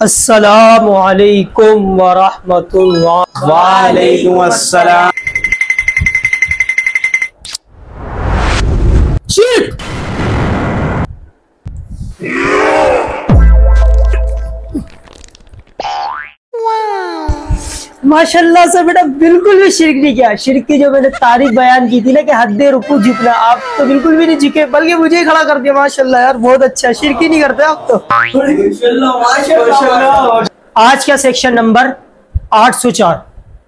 अस्सलामु अलैकुम वरहमतुल्लाह। वालेकुम अस्सलाम। माशाल्लाह से बेटा बिल्कुल भी शिरक नहीं किया। शिरक की जो मैंने तारीफ बयान की थी ना कि हद्दे रुकू झुकना, आप तो बिल्कुल भी नहीं झुके, बल्कि मुझे ही खड़ा कर दिया। माशाल्लाह यार, बहुत अच्छा, शिरक ही नहीं करते आप तो। आज का सेक्शन नंबर 804।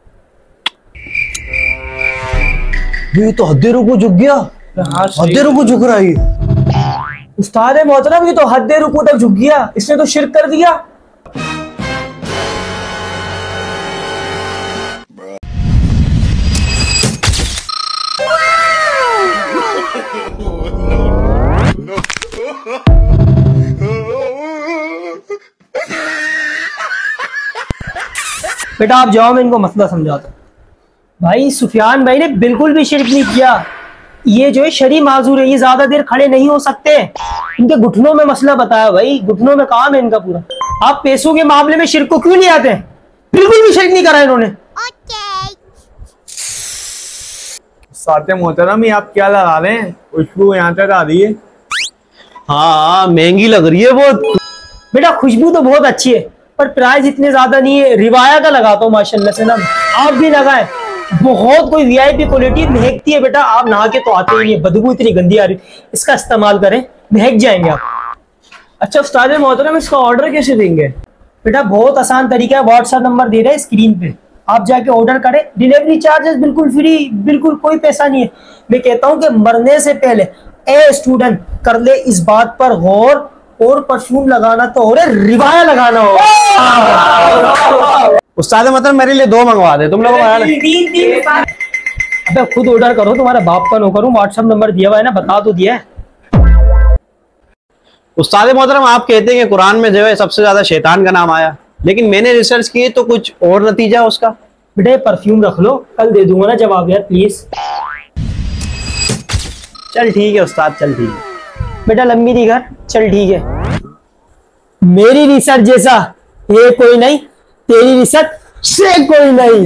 ये तो हद्दे रुकू झुक गया। हद्दे रुकू झुक रहा है। उस्ताद मोहतरम, ये तो हद्दे रुकू तक झुक गया, इसने तो शिरक कर दिया। बेटा आप जाओ, मैं इनको मसला समझाता हूँ। भाई सुफियान भाई ने बिल्कुल भी शिरक नहीं किया। ये जो है शरी माजूर है, ये ज्यादा देर खड़े नहीं हो सकते। इनके घुटनों में मसला बताया भाई, घुटनों में काम है इनका पूरा। आप पैसों के मामले में शिरक को क्यों नहीं आते? बिल्कुल भी शिरक नहीं करा इन्होंने। साथे मोहतरम, ये आप क्या लगा रहे हैं? खुशबू यहाँ तक आ रही है। हाँ महंगी लग रही है बहुत। बेटा खुशबू तो बहुत अच्छी है, पर प्राइस इतने ज्यादा नहीं है। रिवाया का लगाता हूँ माशाल्लाह से ना, आप भी लगाएं। बहुत कोई वीआईपी क्वालिटी महकती है बेटा, आप नहा के तो आते ही नहीं, बदबू इतनी गंदी आ रही। इसका इस्तेमाल करें, महक जाएंगे आप। अच्छा उस्ताद मोहतरम, इसका ऑर्डर कैसे देंगे? बेटा बहुत आसान तरीका है, व्हाट्सएप नंबर दे रहे हैं स्क्रीन पे, आप जाके ऑर्डर करें। डिलीवरी चार्जेस बिल्कुल फ्री, बिल्कुल कोई पैसा नहीं है। मैं कहता हूँ कि मरने से पहले ए स्टूडेंट कर ले इस बात पर गौर, और परफ्यूम लगाना तो और रिवाया लगाना हो। उस्ताद मतलब मेरे लिए 2 मंगवा दे तुम लोग। अबे खुद ऑर्डर करो, तुम्हारा बाप का नौकर हूं। व्हाट्सएप नंबर दिया हुआ है ना, बता तो दिया है। उस्ताद मोहतरम, आप कहते हैं कि कुरान में जो है सबसे ज्यादा शैतान का नाम आया, लेकिन मैंने रिसर्च किए तो कुछ और नतीजा उसका। बेटे परफ्यूम रख लो, कल दे दूंगा ना जवाब यार, प्लीज। चल ठीक है उस्ताद, चल ठीक है। बेटा लंबी दी घर, चल ठीक है। मेरी रिसर्च जैसा ये कोई नहीं, तेरी रिसर्च से कोई नहीं।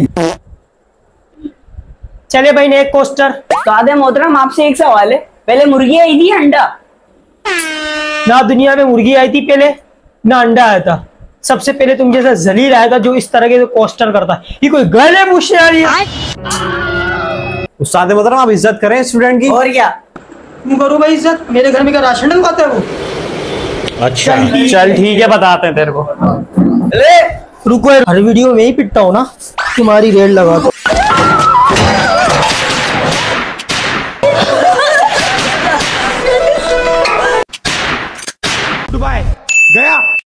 चले भाई ने एक पोस्टर। उस्ताद मोहतरम, आपसे एक सवाल है, पहले मुर्गी आई थी अंडा? ना दुनिया में मुर्गी आई थी पहले, ना अंडा आया था। सबसे पहले तुम जैसा जलील आया था जो इस तरह के पोस्टर करता है। ये कोई गले पूछने आ रही है? उस्ताद मोहतरम, आप इज्जत करें स्टूडेंट की। और क्या तुम करो भाई इज्जत? मेरे घर में क्या राशन डलवाते है वो? अच्छा चल ठीक है, बताते हैं तेरे को। अरे रुको, हर वीडियो में ही पिटता हूँ ना, तुम्हारी रेड लगा दो। दुबई गया।